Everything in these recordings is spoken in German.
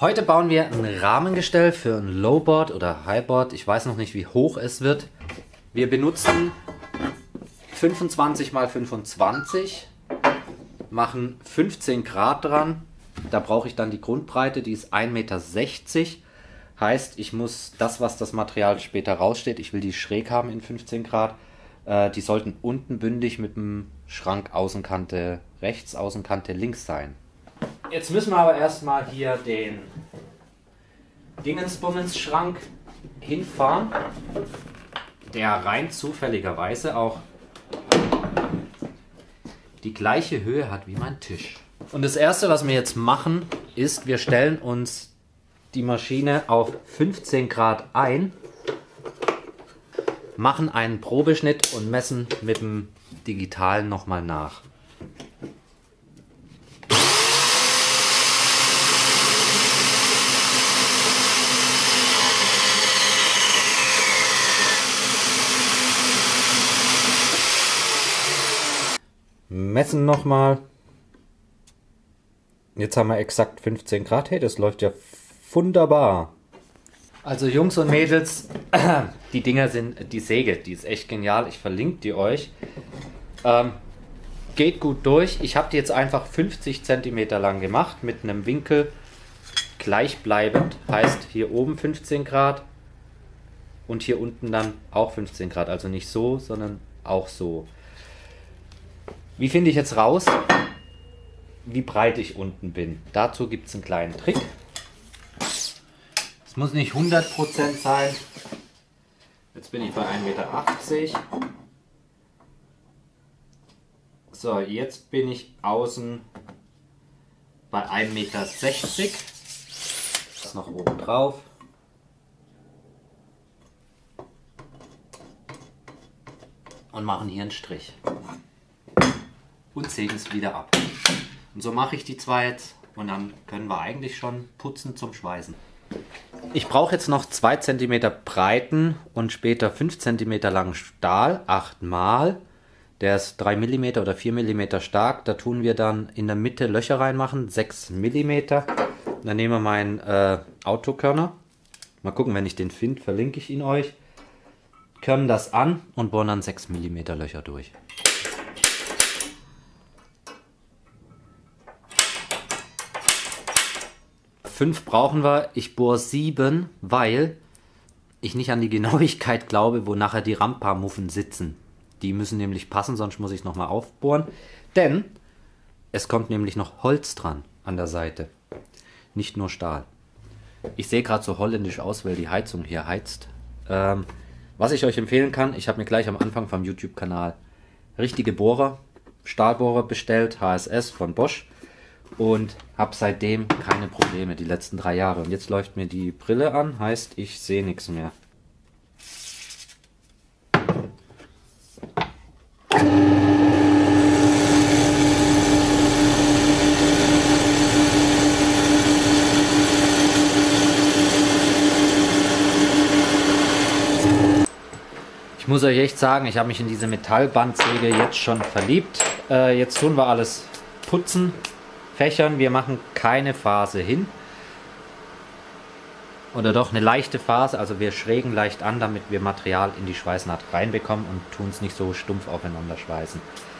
Heute bauen wir ein Rahmengestell für ein Lowboard oder Highboard. Ich weiß noch nicht, wie hoch es wird. Wir benutzen 25 x 25, machen 15 Grad dran. Da brauche ich dann die Grundbreite, die ist 1,60 Meter. Heißt, ich muss das, was das Material später raussteht, ich will die schräg haben in 15 Grad. Die sollten unten bündig mit dem Schrank Außenkante rechts, Außenkante links sein. Jetzt müssen wir aber erstmal hier den Dingensbummens-Schrank hinfahren, der rein zufälligerweise auch die gleiche Höhe hat wie mein Tisch. Und das erste, was wir jetzt machen, ist, wir stellen uns die Maschine auf 15 Grad ein, machen einen Probeschnitt und messen mit dem Digitalen nochmal nach. Messen nochmal. Jetzt haben wir exakt 15 Grad. Hey, das läuft ja wunderbar. Also Jungs und Mädels, die Dinger sind, die Säge, die ist echt genial. Ich verlinke die euch. Geht gut durch. Ich habe die jetzt einfach 50 cm lang gemacht mit einem Winkel gleichbleibend. Heißt hier oben 15 Grad und hier unten dann auch 15 Grad. Also nicht so, sondern auch so. Wie finde ich jetzt raus, wie breit ich unten bin? Dazu gibt es einen kleinen Trick. Es muss nicht 100% sein. Jetzt bin ich bei 1,80 Meter. So, jetzt bin ich außen bei 1,60 Meter. Das noch oben drauf. Und machen hier einen Strich. Und sägen es wieder ab. Und so mache ich die zwei jetzt und dann können wir eigentlich schon putzen zum Schweißen. Ich brauche jetzt noch 2 cm breiten und später 5 cm langen Stahl, 8 Mal. Der ist 3 mm oder 4 mm stark. Da tun wir dann in der Mitte Löcher reinmachen, 6 mm. Dann nehmen wir meinen Autokörner. Mal gucken, wenn ich den finde, verlinke ich ihn euch. Körnen das an und bohren dann 6 mm Löcher durch. 5 brauchen wir, ich bohre 7, weil ich nicht an die Genauigkeit glaube, wo nachher die Rampa-Muffen sitzen. Die müssen nämlich passen, sonst muss ich es nochmal aufbohren. Denn es kommt nämlich noch Holz dran an der Seite, nicht nur Stahl. Ich sehe gerade so holländisch aus, weil die Heizung hier heizt. Was ich euch empfehlen kann, ich habe mir gleich am Anfang vom YouTube-Kanal richtige Bohrer, Stahlbohrer bestellt, HSS von Bosch. Und habe seitdem keine Probleme, die letzten 3 Jahre. Und jetzt läuft mir die Brille an, heißt, ich sehe nichts mehr. Ich muss euch echt sagen, ich habe mich in diese Metallbandsäge jetzt schon verliebt. Jetzt tun wir alles putzen. Fächern, wir machen keine Phase hin oder doch eine leichte Phase, also wir schrägen leicht an, damit wir Material in die Schweißnaht reinbekommen und tun es nicht so stumpf aufeinander schweißen.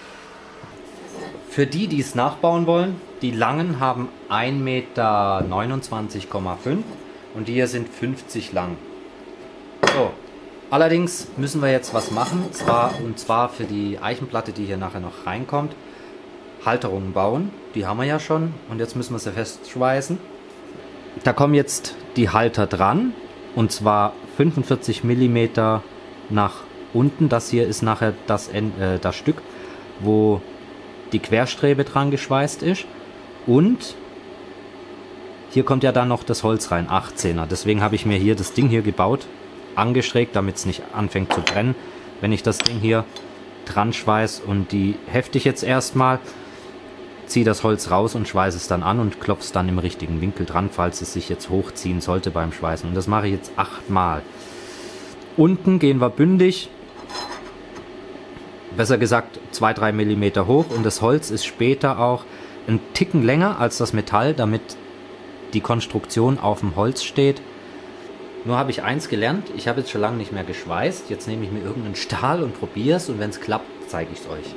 Für die, die es nachbauen wollen, die langen haben 1,29,5 Meter und die hier sind 50 lang. So, allerdings müssen wir jetzt was machen, und zwar für die Eichenplatte, die hier nachher noch reinkommt. Halterungen bauen, die haben wir ja schon und jetzt müssen wir sie festschweißen. Da kommen jetzt die Halter dran und zwar 45 mm nach unten. Das hier ist nachher das Stück, wo die Querstrebe dran geschweißt ist und hier kommt ja dann noch das Holz rein, 18er. Deswegen habe ich mir hier das Ding hier gebaut, angeschrägt, damit es nicht anfängt zu brennen, wenn ich das Ding hier dran schweiß. Und die hefte ich jetzt erstmal, ziehe das Holz raus und schweiße es dann an und klopfe es dann im richtigen Winkel dran, falls es sich jetzt hochziehen sollte beim Schweißen. Und das mache ich jetzt 8 Mal. Unten gehen wir bündig, besser gesagt 2-3 mm hoch, und das Holz ist später auch ein Ticken länger als das Metall, damit die Konstruktion auf dem Holz steht. Nur habe ich eins gelernt, ich habe jetzt schon lange nicht mehr geschweißt. Jetzt nehme ich mir irgendeinen Stahl und probiere es und wenn es klappt, zeige ich es euch.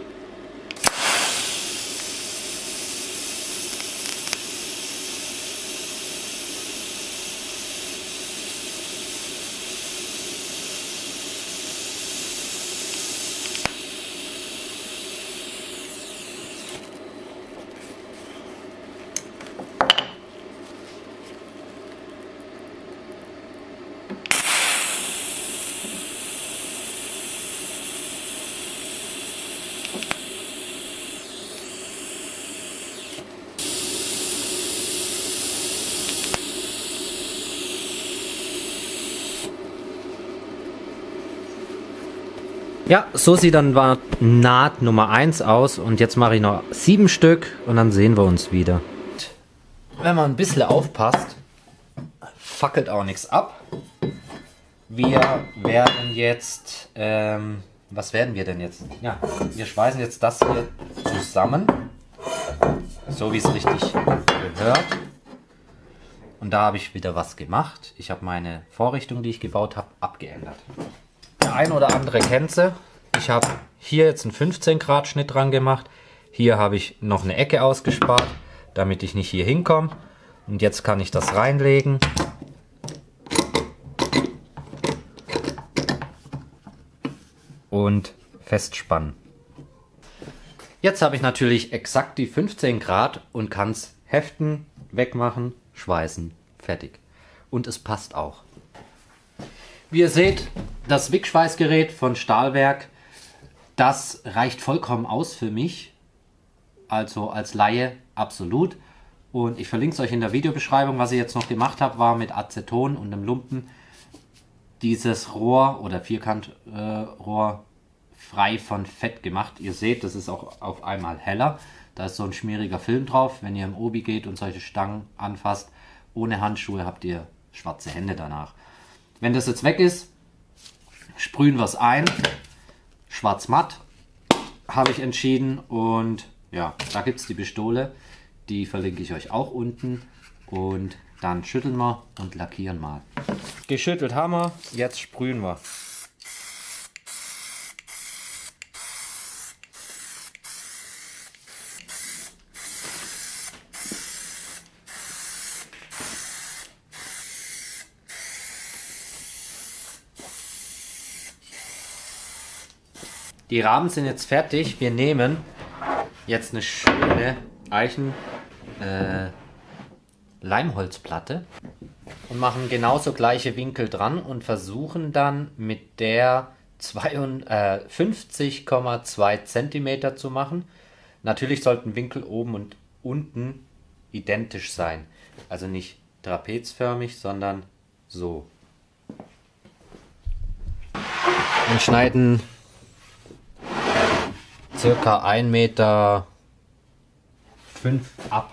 Ja, so sieht dann Naht Nummer 1 aus und jetzt mache ich noch 7 Stück und dann sehen wir uns wieder. Wenn man ein bisschen aufpasst, fackelt auch nichts ab. Wir werden jetzt, was werden wir denn jetzt? Ja, wir schweißen jetzt das hier zusammen, so wie es richtig gehört. Und da habe ich wieder was gemacht. Ich habe meine Vorrichtung, die ich gebaut habe, abgeändert. Der ein oder andere kennt sie. Ich habe hier jetzt einen 15 Grad Schnitt dran gemacht. Hier habe ich noch eine Ecke ausgespart, damit ich nicht hier hinkomme. Und jetzt kann ich das reinlegen. Und festspannen. Jetzt habe ich natürlich exakt die 15 Grad und kann es heften, wegmachen, schweißen, fertig. Und es passt auch. Wie ihr seht, das Wickschweißgerät von Stahlwerk, das reicht vollkommen aus für mich, also als Laie absolut. Und ich verlinke es euch in der Videobeschreibung. Was ich jetzt noch gemacht habe, war mit Aceton und einem Lumpen dieses Rohr oder Vierkantrohr frei von Fett gemacht. Ihr seht, das ist auch auf einmal heller. Da ist so ein schmieriger Film drauf. Wenn ihr im Obi geht und solche Stangen anfasst, ohne Handschuhe habt ihr schwarze Hände danach. Wenn das jetzt weg ist, sprühen wir es ein. Schwarz-matt habe ich entschieden. Und ja, da gibt es die Pistole. Die verlinke ich euch auch unten. Und dann schütteln wir und lackieren mal. Geschüttelt haben wir, jetzt sprühen wir. Die Rahmen sind jetzt fertig. Wir nehmen jetzt eine schöne Leimholzplatte und machen genauso gleiche Winkel dran und versuchen dann mit der 50,2 cm zu machen. Natürlich sollten Winkel oben und unten identisch sein. Also nicht trapezförmig, sondern so. Und schneiden circa 1,5 Meter ab.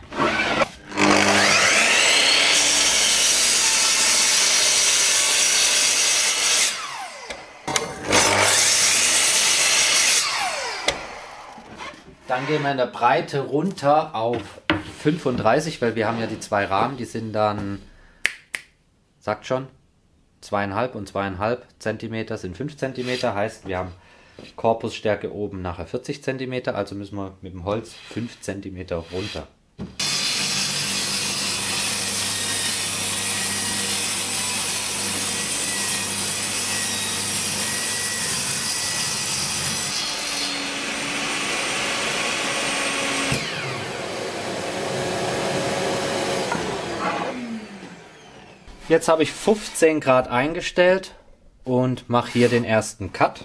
Dann gehen wir in der Breite runter auf 35, weil wir haben ja die zwei Rahmen, die sind dann, sagt schon, 2,5 und 2,5 cm sind 5 cm, heißt wir haben Korpusstärke oben nachher 40 cm, also müssen wir mit dem Holz 5 cm runter. Jetzt habe ich 15 Grad eingestellt und mache hier den ersten Cut.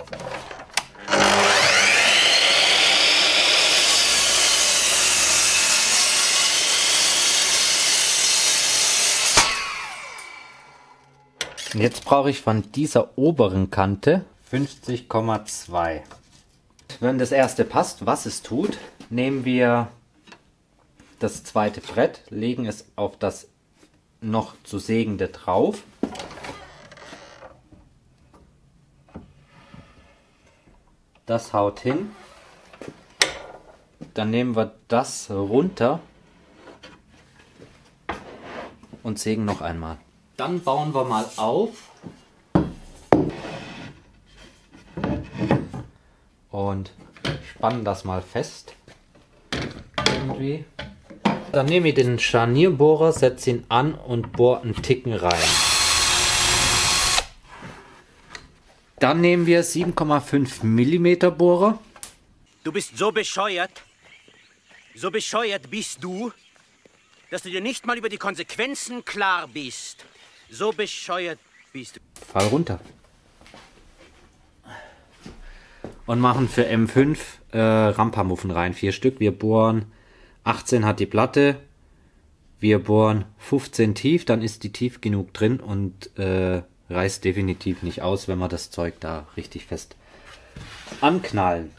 Und jetzt brauche ich von dieser oberen Kante 50,2. Wenn das erste passt, was es tut, nehmen wir das zweite Brett, legen es auf das noch zu sägende drauf. Das haut hin. Dann nehmen wir das runter und sägen noch einmal. Dann bauen wir mal auf. Und spannen das mal fest. Irgendwie. Dann nehme ich den Scharnierbohrer, setze ihn an und bohre einen Ticken rein. Dann nehmen wir 7,5 mm Bohrer. Du bist so bescheuert bist du, dass du dir nicht mal über die Konsequenzen klar bist. So bescheuert bist du. Fall runter. Und machen für M5 Rampamuffen rein, 4 Stück. Wir bohren 18 hat die Platte. Wir bohren 15 tief, dann ist die tief genug drin und reißt definitiv nicht aus, wenn wir das Zeug da richtig fest anknallen.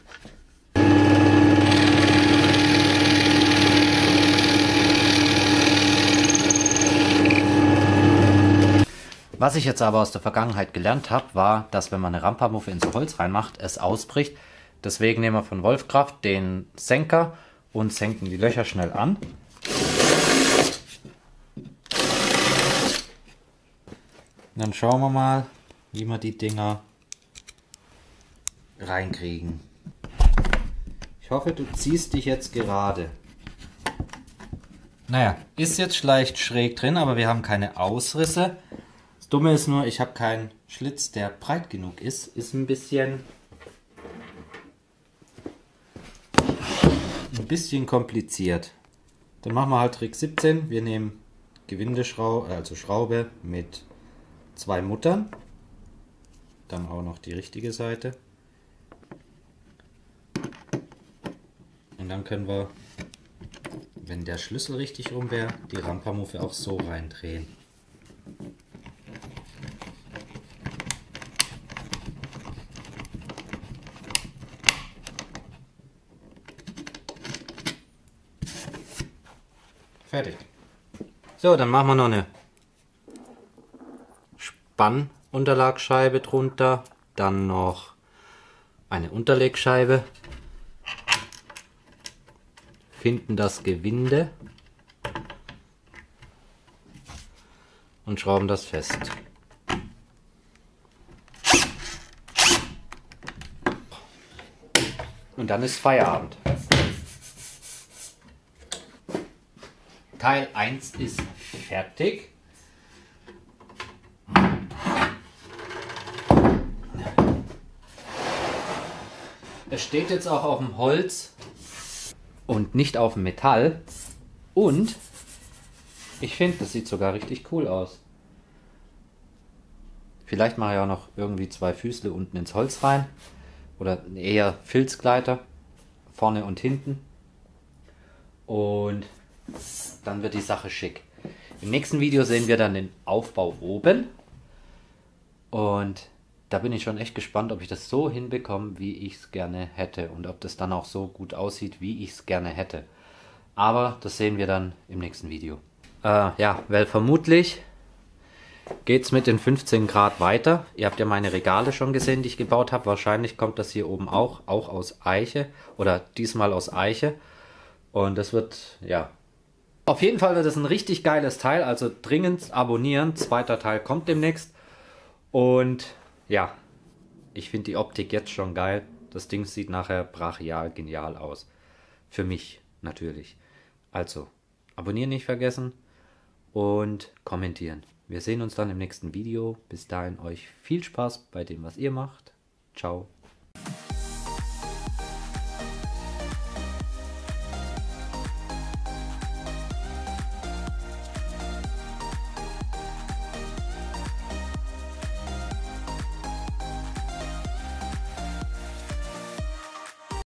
Was ich jetzt aber aus der Vergangenheit gelernt habe, war, dass wenn man eine Rampamuffe ins Holz reinmacht, es ausbricht. Deswegen nehmen wir von Wolfkraft den Senker und senken die Löcher schnell an. Dann schauen wir mal, wie wir die Dinger reinkriegen. Ich hoffe, du ziehst dich jetzt gerade. Naja, ist jetzt leicht schräg drin, aber wir haben keine Ausrisse. Das Dumme ist nur, ich habe keinen Schlitz, der breit genug ist. Ist ein bisschen kompliziert. Dann machen wir halt Trick 17. Wir nehmen Gewindeschraube, also Schraube mit 2 Muttern. Dann auch noch die richtige Seite. Und dann können wir, wenn der Schlüssel richtig rum wäre, die Rampamuffe auch so reindrehen. Fertig. So, dann machen wir noch eine Spannunterlagscheibe drunter, dann noch eine Unterlegscheibe, finden das Gewinde und schrauben das fest. Und dann ist Feierabend. Teil 1 ist fertig. Es steht jetzt auch auf dem Holz und nicht auf dem Metall. Und ich finde, das sieht sogar richtig cool aus. Vielleicht mache ich auch noch irgendwie 2 Füßle unten ins Holz rein. Oder eher Filzgleiter. Vorne und hinten. Und dann wird die Sache schick. Im nächsten Video sehen wir dann den Aufbau oben. Und da bin ich schon echt gespannt, ob ich das so hinbekomme, wie ich es gerne hätte. Und ob das dann auch so gut aussieht, wie ich es gerne hätte. Aber das sehen wir dann im nächsten Video. Ja, weil vermutlich geht es mit den 15 Grad weiter. Ihr habt ja meine Regale schon gesehen, die ich gebaut habe. Wahrscheinlich kommt das hier oben auch aus Eiche. Oder diesmal aus Eiche. Und das wird, ja... Auf jeden Fall wird es ein richtig geiles Teil, also dringend abonnieren. 2. Teil kommt demnächst. Und ja, ich finde die Optik jetzt schon geil. Das Ding sieht nachher brachial genial aus. Für mich natürlich. Also, abonnieren nicht vergessen und kommentieren. Wir sehen uns dann im nächsten Video. Bis dahin euch viel Spaß bei dem, was ihr macht. Ciao.